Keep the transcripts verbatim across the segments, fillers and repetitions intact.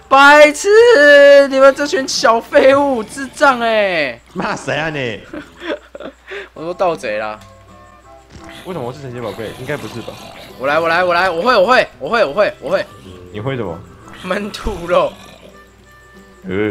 白痴！你们这群小废物，智障哎！ 骂谁啊你？ 我说盗贼啦。 为什么我是神奇宝贝？应该不是吧？ 我来，我来，我来，我会，我会，我会，我会，我会。 你会什么？ 焖兔肉。 呃，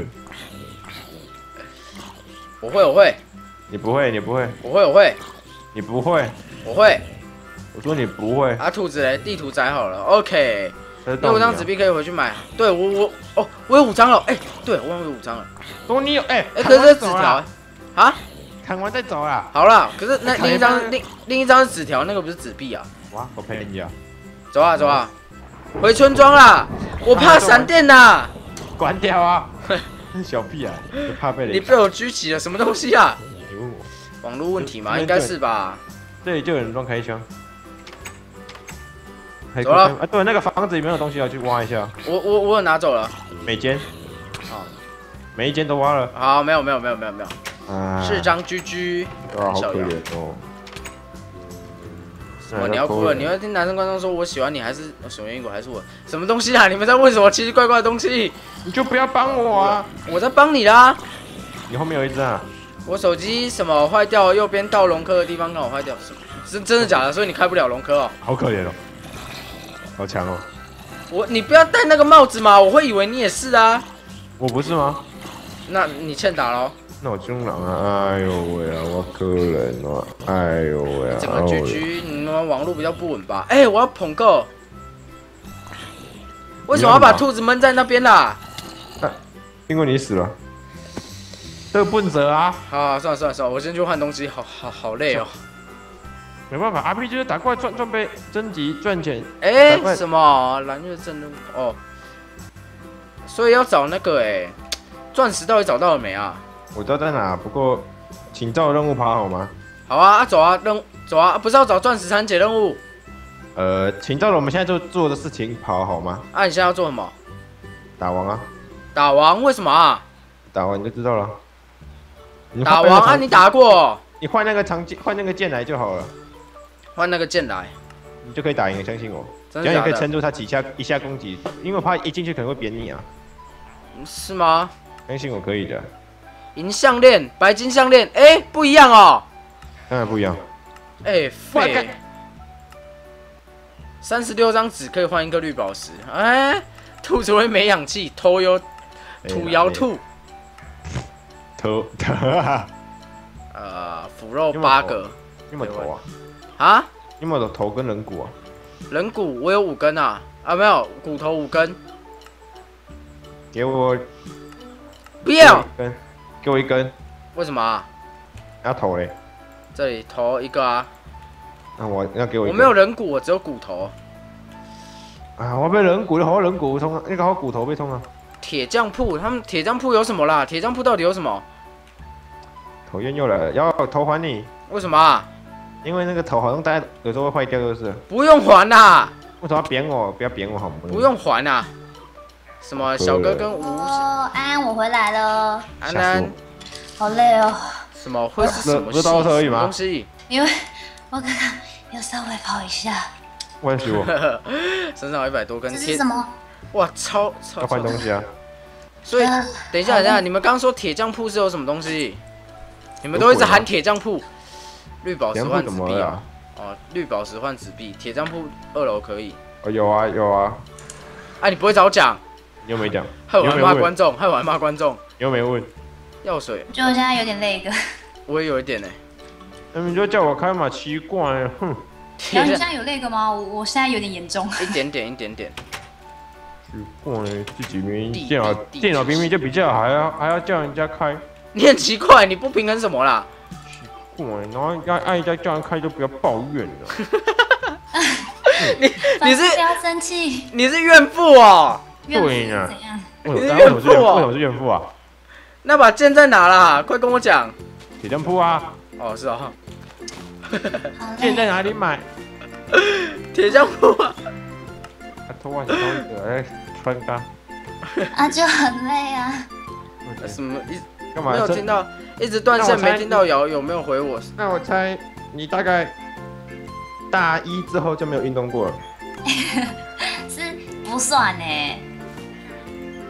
我会，我会。 你不会，你不会。 我会，我会。 你不会。 我会。 我说你不会。 啊，兔子嘞，地图载好了 ，OK。 有五张纸币可以回去买。对我我哦，我有五张了。哎、欸，对我忘了有五张了。 哦，你有哎哎，可是这纸条啊， 看完再走啦。 好了，可是那另一张另另一张是纸条，那个不是纸币啊。 哇，我陪你啊。 走啊走啊，回村庄啦！我怕闪电呐。 关掉啊！小屁啊，怕被雷。 你被我狙击了，什么东西啊？ 你问我。 网络问题吗？应该是吧。 这里就有人乱开枪。 走了啊！对，那个房子里面有东西要去挖一下。 我我我有拿走了。 每间。 好， 每一间都挖了。 好，没有没有没有没有没有。啊。是张居居。 啊，好可怜哦。 什么？你要哭了？你要听男生观众说我喜欢你，还是什么因果？还是我什么东西啊？你们在问什么奇奇怪怪的东西？ 你就不要帮我啊！ 我在帮你啦。 你后面有一只啊。 我手机什么坏掉？右边到龙科的地方刚好坏掉。真真的假的？所以你开不了龙科哦。 好可怜哦。好强哦！ 我你不要戴那个帽子嘛，我会以为你也是啊。 我不是吗？ 那你欠打喽。 那我凶狼啊！哎呦喂啊，我可怜哦！哎呦喂啊！ 整个局局，你们网络比较不稳吧？哎、欸，我要捧够。为什么要把兔子闷在那边啦？ 啊、因为你死了。这个笨蛇啊！ 好，算了算了算了，我先去换东西，好好好累哦。 没办法 ，R P G 就是打怪赚赚杯升级赚钱。 哎、欸，什么蓝月正任务？哦，所以要找那个哎、欸，钻石到底找到了没啊？ 我知道在哪，不过请照任务跑好吗？ 好啊，啊走啊，任走啊，不是要找钻石才能解任务？ 呃，请照了我们现在做做的事情跑好吗？ 啊，你现在要做什么？ 打王啊！ 打王？为什么啊？ 打完你就知道了。 打王啊，你打过？ 你换那个长剑，换那个剑来就好了。 换那个剑来， 你就可以打赢，相信我。 真的假的？这样也可以撑住他几下一下攻击，因为我怕一进去可能会扁你啊。 是吗？ 相信我可以的。 银项链，白金项链，哎、欸，不一样哦。 当然不一样。 哎、欸，废。三十六张纸可以换一个绿宝石，哎、欸，兔子会没氧气，头有土摇兔。 头头啊。 呃，腐肉八个。 有没有头啊？ 啊？ 有没有头跟人骨啊？ 人骨我有五根啊，啊没有，骨头五根。 给我。 不要。 根，给我一根。 为什么啊？ 要头嘞？ 这里头一个啊。 那我要给我一。 我没有人骨，我只有骨头。 啊，我被人骨的好人骨痛啊，那个好骨头被痛啊。 铁匠铺，他们铁匠铺有什么啦？铁匠铺到底有什么？ 头烟又来了，要头还你。 为什么啊？ 因为那个头好像大家有时候会坏掉，就是。 不用还啦。 为什么要扁我？不要扁我好吗？ 不用还啦。什么小哥跟吴？ 哦，安安，我回来了。 安安， 好累哦。 什么会是什么？ 不是刀车而已吗？ 东西？ 因为我刚刚有稍微跑一下。 我也是我。 身上有一百多根。 这是什么？ 哇，超超。 要换东西啊。 所以，等一下，等一下，你们刚刚说铁匠铺是有什么东西？你们都一直喊铁匠铺。绿宝石换纸币啊！哦，绿宝石换纸币，铁匠铺二楼可以。 哦，有啊有啊。 哎，你不会早讲？ 你又没讲。 害我还骂观众，害我还骂观众。 你又没问。 药水。 就我现在有点累个。 我也有一点呢。 那你就叫我开嘛，奇怪，哼。 然后你现在有累个吗？我我现在有点严重。 一点点，一点点。 奇怪，自己明明电脑电脑明明就比较好，还要还要叫人家开。 你很奇怪，你不平衡什么啦？ 奇怪，然后要按人家叫人开就不要抱怨了。 你你是不要生气， 你是怨妇哦。 对呀。 怎样？ 你是怨妇哦？为什么是怨妇啊？ 那把剑在哪啦？快跟我讲。 铁匠铺啊。 哦，是啊。 剑在哪里买？ 铁匠铺啊。 他偷外头一个来穿搭。 啊，就很累啊。 什么一干嘛？ 没有听到，一直断线，没听到瑶有没有回我？ 那我猜你大概大一之后就没有运动过了。 是不算呢。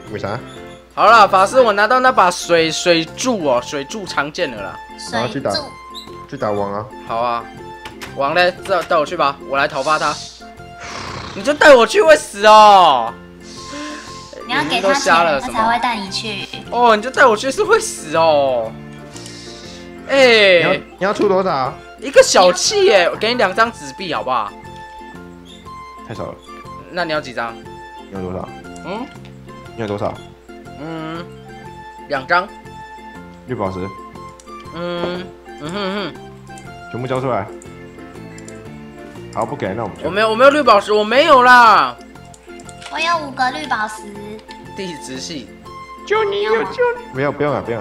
为啥？ 好了，法师，我拿到那把水水柱哦，水柱常见了啦。 水柱。 去打王啊！ 好啊，王嘞，带带我去吧，我来讨伐他。你就带我去会死哦。 你要给他钱，他才会带你去。 哦，你就带我去是会死哦。哎、 欸，你要你要出多少？ 一个小气耶，我给你两张纸币好不好？ 太少了。 那你要几张？ 你要多少？ 嗯？ 你要多少？ 嗯，两张。 绿宝石。 嗯嗯哼哼， 全部交出来。好，不给，那我们。 我没有，我没有绿宝石，我没有啦。 我有五个绿宝石。 地质系。 就你有就没有，不用了，不用了。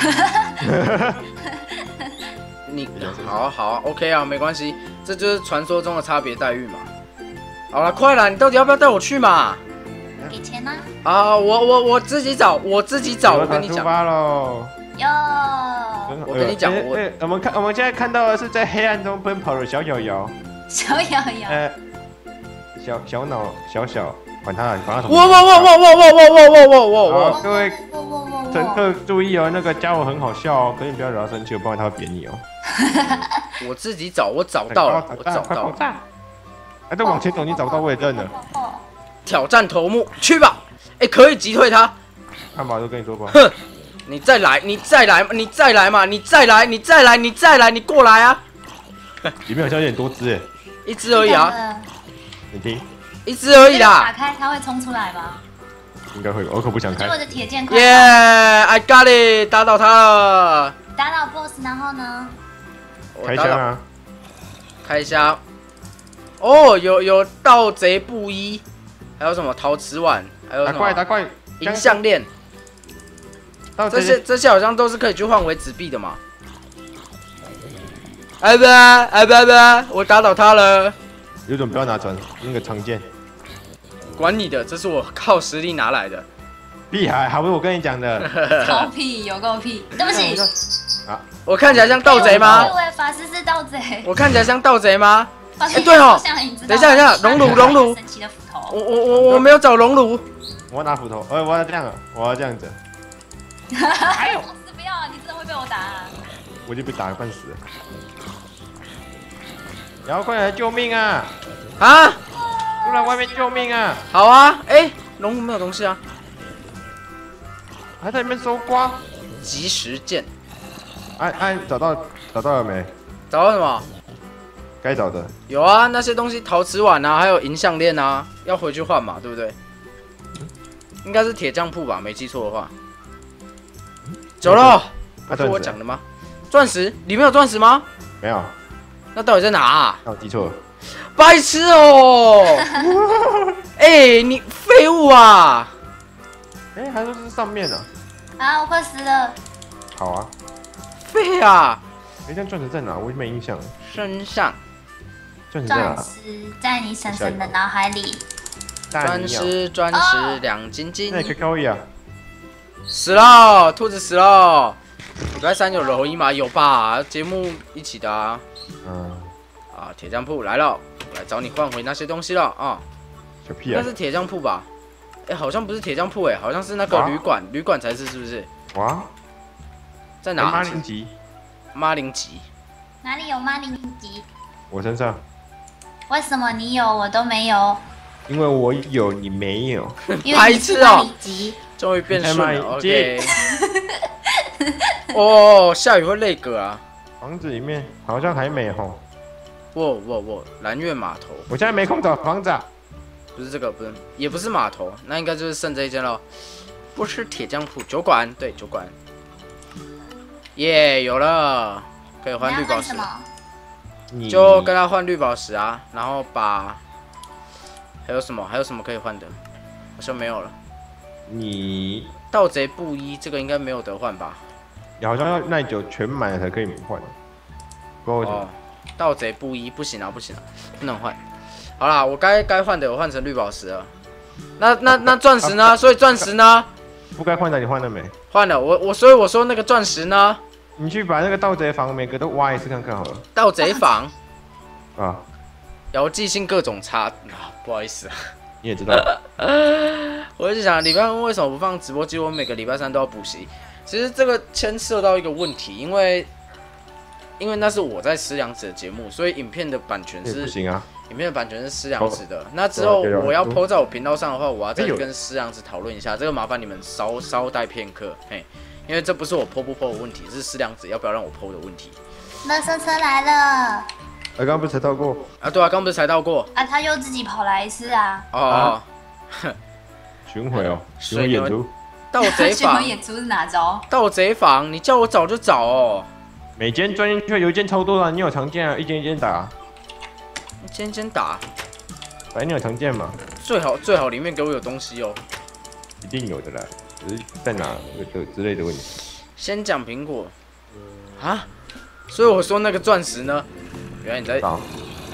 你好好 ，OK 啊，没关系，这就是传说中的差别待遇嘛。好了，快了，你到底要不要带我去嘛？ 给钱呢、 啊？啊，我我我自己找，我自己找，我跟你讲。 出发喽！ 哟， 我跟你讲，我、 欸欸、我们看我们现在看到的是在黑暗中奔跑的小瑶瑶。 小瑶瑶。 呃，小小脑小小，管他了，管他什么。 哇哇哇哇哇哇哇哇哇哇哇！ 各位乘客注意哦，那个家伙很好笑哦，可是你不要惹他生气，不然他会扁你哦。 我自己找，我找到了，我找到了。 哎，再往前走，你找不到我也认了。 挑战头目，去吧！哎，可以击退他。 汉堡都跟你说过。 哼，你再来，你再来，你再来嘛，你再来，你再来，你再来，你过来啊！ 里面好像有点多只哎。 一只而已啊。 你听。 一只而已啦。 打开，它会冲出来吗？ 应该会，我可不想开。 我的铁剑快。 耶 ！I got it， 打倒他了。 打倒 boss， 然后呢？ 开箱啊！ 开箱。哦，有有盗贼布衣，还有什么陶瓷碗，还有什么？ 打怪打怪！ 银项链。这些这些好像都是可以去换为纸币的嘛。哎不哎不不，我打倒他了。 有种不要拿传那个长剑。 管你的，这是我靠实力拿来的。 屁孩，还不是我跟你讲的。 超屁，有够屁！对不起。 啊，我看起来像盗贼吗？ 我以为法师是盗贼。 我看起来像盗贼吗？ 哎， 对哦。 等一下，等一下，熔炉，熔炉。 神奇的斧头。 我我我我没有找熔炉。 我要拿斧头，哎，我要这样，我要这样子。 哎呦！不要，你真的会被我打。 我已经被打得半死了。然后快来救命啊！ 啊！ 出来外面救命啊！ 好啊，哎，熔炉没有东西啊。 还在里面搜刮。 即时剑。 哎哎，找到找到了没？ 找到什么？ 该找的。 有啊，那些东西，陶瓷碗啊，还有银项链啊，要回去换嘛，对不对？应该是铁匠铺吧，没记错的话。走了，不是我讲的吗？钻石里面有钻石吗？ 没有。 那到底在哪啊？ 那我记错了。 白痴哦！哎，你废物啊！ 哎，还说是上面呢。 啊，我快死了。 好啊。 废啊！ 哎，那钻石在哪？我没印象。 身上。 钻石在哪？ 钻石在你婶婶的脑海里。 钻石，钻石，两斤斤。 那可以可以啊。 死了，兔子死了。古代山有柔一吗？有吧？节目一起的啊。 嗯。 啊，铁匠铺来了，来找你换回那些东西了啊。 小屁啊！ 那是铁匠铺吧？哎，好像不是铁匠铺，哎，好像是那个旅馆，旅馆才是，是不是？ 哇， 在哪？ 马林吉。 马林吉。 哪里有马林吉？ 我身上。 为什么你有我都没有？ 因为我有你没有。 白痴哦！终于变顺了 ，OK。哦，下雨会累个啊。 房子里面好像还没吼。 哇哇哇！蓝月码头。 我现在没空找房子啊。 不是这个，不是，也不是码头，那应该就是剩这一间了。不是铁匠铺，酒馆，对，酒馆。耶，有了，可以换绿宝石。就跟他换绿宝石啊，然后把还有什么？还有什么可以换的？好像没有了。 你盗贼布衣这个应该没有得换吧？ 好像要耐久全满了才可以换。不知道为什么。 盗贼布衣不行啊，不行啊，不能换。好啦，我该该换的我换成绿宝石了。那那那钻石呢？所以钻石呢？ 不该换的你换了没？ 换了，我我所以我说那个钻石呢？ 你去把那个盗贼房每个都挖一次看看好了。 盗贼房啊， 遥记性各种差啊，不好意思啊。 你也知道。 我就想礼拜三为什么不放直播机？我每个礼拜三都要补习。其实这个牵涉到一个问题，因为因为那是我在师娘子的节目，所以影片的版权是不行啊。 影片的版权是师娘子的。那之后我要 po 在我频道上的话，我要再去跟师娘子讨论一下。这个麻烦你们稍稍待片刻，嘿，因为这不是我 po 不 po 的问题，是师娘子要不要让我 po 的问题。 垃圾车来了。 刚刚不是才到过啊？对啊，刚不是才到过啊？他又自己跑来一次啊？ 哦， 巡回哦，巡回演出。 盗贼访，巡回演出是哪招？ 盗贼坊，你叫我找就找哦。 每间钻进去有一间超多的，你有常见啊？一间一间打， 一间一间打。 反正你有常见嘛？ 最好最好里面给我有东西哦。 一定有的啦，只是在哪的之类的问题。 先讲苹果啊，所以我说那个钻石呢？原来你在。 等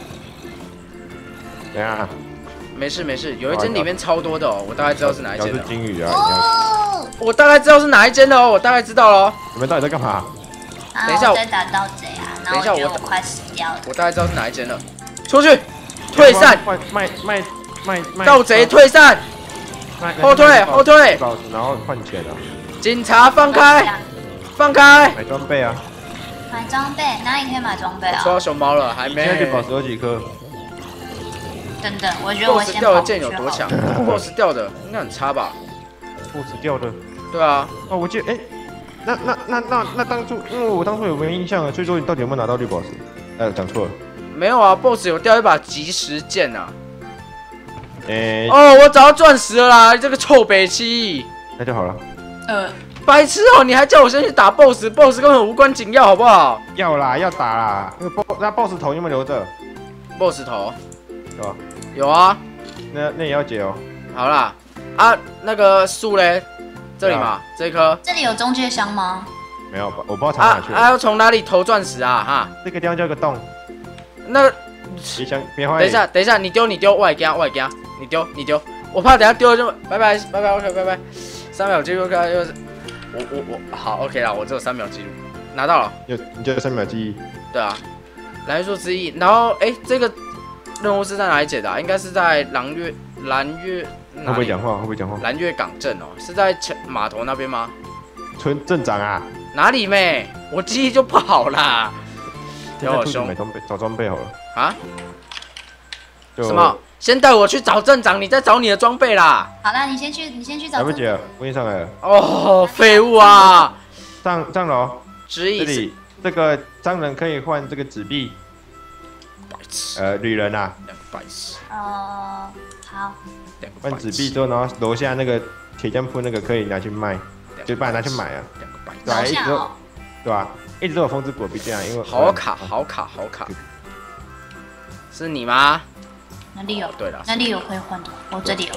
下。 没事没事，有一间里面超多的哦，我大概知道是哪一间的。 是金鱼啊！ 哦， 我大概知道是哪一间的哦，我大概知道了。 你们到底在干嘛？ 等一下， 我在打盗贼啊！等一下，我快死掉了。 我大概知道是哪一间了。出去，退散！ 卖卖卖卖！ 盗贼退散！后退后退！ 然后换钱啊！ 警察放开！放开！ 买装备啊！ 买装备，哪里可以买装备啊？ 抽到熊猫了，还没。 现在绿宝石有几颗？ 等等，我觉得我先 boss 掉的剑有多强 ？boss 掉的应该很差吧 ？boss 掉的？ 对啊。 哦，我记得，哎，那那那那那当初，因为我当初有没有印象啊？所以说你到底有没有拿到绿宝石？哎，讲错了。 没有啊 ，boss 有掉一把即时剑啊。 哎。 哦，我找到钻石了啦！这个臭北七。 那就好了。 呃。 白痴哦！你还叫我先去打 boss，boss 根本无关紧要，好不好？ 要啦，要打啦。那个 boss， 那 boss 头有没有留着 ？boss 头。 有啊。 有啊。 那那也要解哦。 好啦，啊，那个树嘞，这里嘛，这一颗。 这里有中介箱吗？ 没有，我不知道藏哪去了。 啊，要从哪里投钻石啊？哈。 这个地方叫个洞。 那个。 别想，别怀疑。 等一下，等一下，你丢，你丢，我来给他，我来给他，你丢，你丢。我怕等下丢了就拜拜，拜拜 ，OK， 拜拜。三秒记录，看又是。我我我好 OK 啦，我只有三秒记录，拿到了。 有，你就有三秒记忆。 对啊，蓝月树之翼。然后哎，这个任务是在哪里解的、啊？应该是在蓝月蓝月。 会不会讲话？会不会讲话？ 蓝月港镇哦，是在码头那边吗？ 村镇长啊？ 哪里妹？我记忆就不好啦。 要我凶。买装备，找装备好了。 啊？什么？先带我去找镇长，你再找你的装备啦。 好啦，你先去，你先去找。 来不及了，我已经上来了。 哦，废物啊！ 上上楼。 这里这个商人可以换这个纸币。 白痴。 呃，旅人啊。 两个白痴。 哦，好。 换纸币之后，然后楼下那个铁匠铺那个可以拿去卖，就把它拿去买啊。 两个白痴。 对，一直都， 对吧？一直都有风之果币这样，因为好卡，好卡，好卡。是你吗？ 哪里有？ 对了， 哪里有可以换的？我这里有。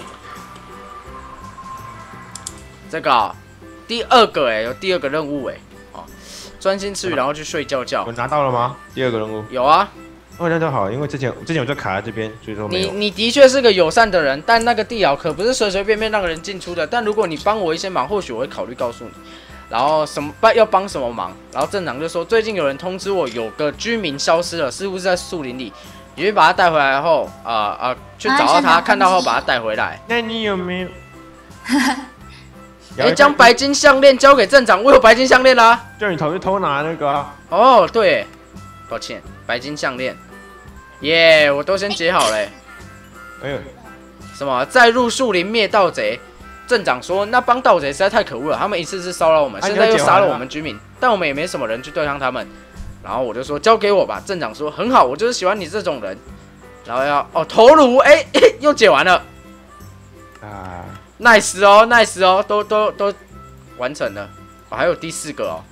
这个、哦、第二个哎，有第二个任务哎，哦，专心吃鱼，然后去睡觉觉。 我拿到了吗？第二个任务有啊。 哦，那就好，因为之前之前我就卡在这边，所以说没有。 你你的确是个友善的人，但那个地牢可不是随随便便让人进出的。但如果你帮我一些忙，或许我会考虑告诉你。然后什么帮要帮什么忙？然后镇长就说，最近有人通知我，有个居民消失了，似乎是在树林里。你去把他带回来后，啊、呃、啊、呃，去找到他，看到后把他带回来。 那你有没有？ 哎，将白金项链交给镇长，我有白金项链啦。 叫你偷就偷拿那个、啊。 哦，对，抱歉，白金项链，耶、yeah, ，我都先结好了。 哎呦， 什么？再入树林灭盗贼？镇长说，那帮盗贼实在太可恶了，他们一次次骚扰我们，现在又杀了我们居民，但我们也没什么人去对抗他们。然后我就说交给我吧，镇长说很好，我就是喜欢你这种人。然后要哦头颅，哎、欸，又解完了。啊 ，nice 哦 ，nice 哦，都都都完成了。哦，还有第四个哦。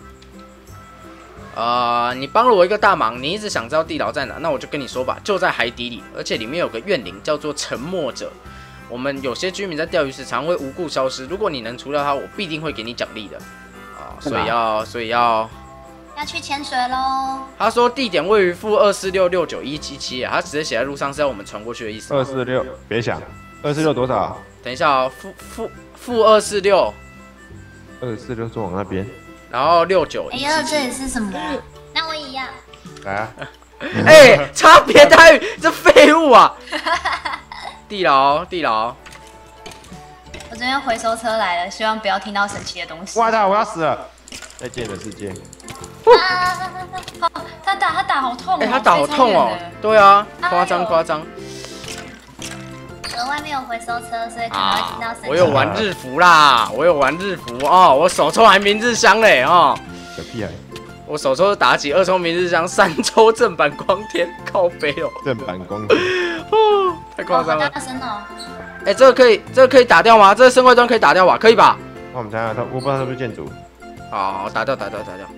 呃，你帮了我一个大忙，你一直想知道地牢在哪，那我就跟你说吧，就在海底里，而且里面有个怨灵叫做沉默者。我们有些居民在钓鱼时常会无故消失，如果你能除掉他，我必定会给你奖励的。啊、哦，所以要，所以要。 要去潜水喽！ 他说地点位于负二四六六九一七七，他直接写在路上是要我们传过去的意思。 二四六，别想，二四六多少？ 等一下哦，负负负二四六， 二四六是往那边， 然后六九。 哎呀，这里是什么？那我一样。 来啊！ 哎、欸，差别待遇，这废物啊！ 地牢，地牢。 我这边回收车来了，希望不要听到神奇的东西。 哇的，我要死了！再见了，世界。 啊！好，他打他打好痛哦！ 哎，他打好痛哦。对啊，夸张夸张。 呃，外面有回收车，所以可能会听到神奇。 我有玩日服啦，我有玩日服哦，我手抽还明日香嘞哦。 小屁孩。 我手抽打起，二抽明日香，三抽正版光天，靠背哦。 正版光天。 哦，太夸张了。 大声哦！ 哎，这个可以，这个可以打掉吗？这个生怪砖可以打掉吧？可以吧？ 那我们看看他，我不知道他是不是建筑。 好，打掉，打掉，打掉。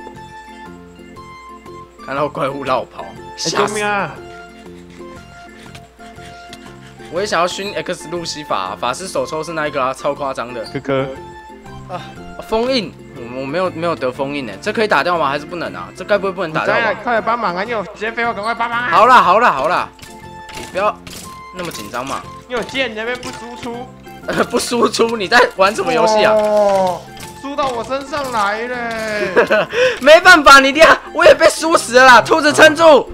看到怪物绕跑， 哎，救命啊！ 我也想要熏 X 路西法，法师手抽是那一个啊，超夸张的。 科科啊，封印，我我没有没有得封印呢，这可以打掉吗？还是不能啊？这该不会不能打掉吧？ 快来帮忙啊！你有时间废话，赶快帮忙啊！ 好啦好啦好啦，你不要那么紧张嘛。 你有剑，你那边不输出？ 呃，不输出，你在玩什么游戏啊？ 哦，输到我身上来了。 没办法，你爹，我也被输死了啦！兔子撑住。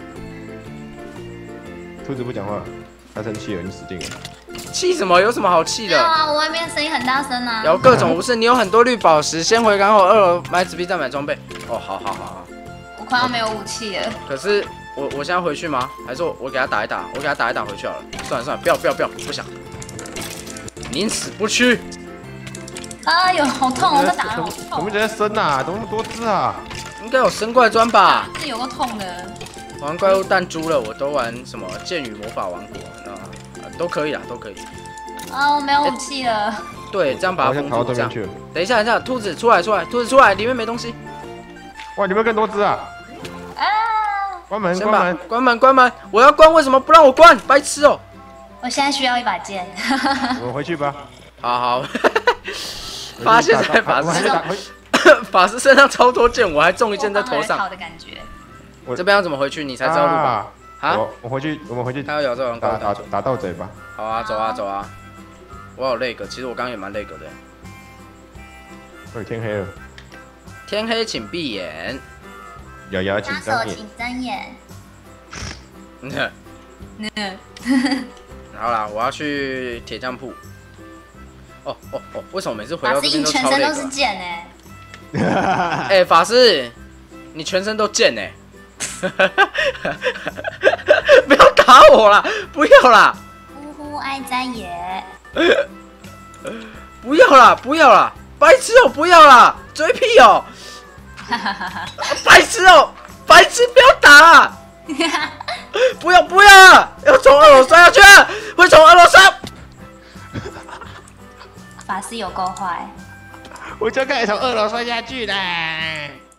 兔子不讲话，他生气了，你死定了。 气什么？有什么好气的？ 对啊，我外面声音很大声啊。 有各种无视，你有很多绿宝石，先回港口二楼买纸币再买装备。哦，好好好好。 我快要没有武器了。 可是我我现在回去吗？还是我我给他打一打？我给他打一打回去好了。算了算了，不要不要不要，不想。宁死不屈。 哎呦，好痛哦！他打得好怎么痛。 在生啊？怎么那么多只啊？ 应该有生怪砖吧？ 是有个痛的。 玩怪物弹珠了，我都玩什么剑与魔法王国，那、呃、都可以啦，都可以。 啊，我没有武器了。 对，这样把它封住。这样。 去了。 等一下，等一下，兔子出来，出来，兔子出来，里面没东西。 哇，里面更多只啊！ 啊！ 关门， 先关门， 关门，关门！我要关，为什么不让我关？白痴哦！ 我现在需要一把剑。 我们回去吧。 好好。发现在法师身法师身上超多剑，我还中一剑在头上。 好的感觉。 这边要怎么回去？你才知道路吧？啊！ 我回去，我们回去。 他要咬这王打打打到嘴吧。 好啊，走啊走啊！我有累个，其实我刚刚也蛮累个的。 快天黑了。 天黑请闭眼。 瑶瑶请睁眼。 请睁眼。 嗯。好啦，我要去铁匠铺。哦哦哦！为什么每次回到这边都超累？ 法师，你全身都是剑哎！ 哎，法师，你全身都剑哎！不要打我啦！不要啦！ 呼呼爱在野。 不要啦！不要啦！白痴哦！不要啦！嘴屁哦！白痴哦！白痴，不要打啦！不要不要啊！要从二楼摔下去啊！会从二楼摔。 法师有够坏， 我就可以从二楼摔下去啦！